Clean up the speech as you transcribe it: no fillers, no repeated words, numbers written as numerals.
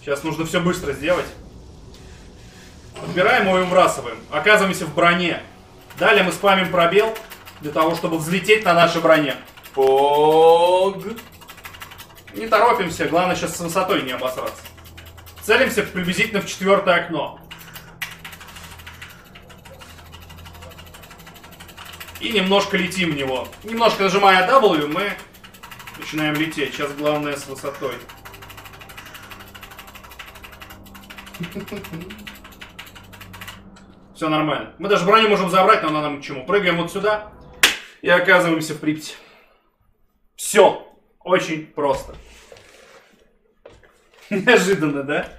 Сейчас нужно все быстро сделать. Подбираем его и выбрасываем. Оказываемся в броне. Далее мы спамим пробел для того, чтобы взлететь на нашей броне. Пог. Не торопимся, главное сейчас с высотой не обосраться. Целимся приблизительно в 4-е окно. И немножко летим в него. Немножко нажимая W, мы начинаем лететь. Сейчас главное с высотой. Все нормально. Мы даже броню можем забрать, но она нам к чему. Прыгаем вот сюда и оказываемся в Припяти. Все. Очень просто. Неожиданно, да?